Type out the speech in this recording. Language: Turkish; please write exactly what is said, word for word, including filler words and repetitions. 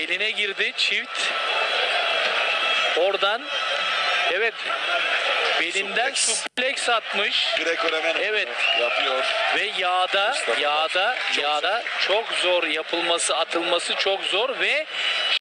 beline girdi çift. Oradan evet belinden Suplex. suplex atmış. Greco-Roman Evet. yapıyor. Ve yağda, Mustafa. yağda, Çok yağda çok zor yapılması, atılması çok zor ve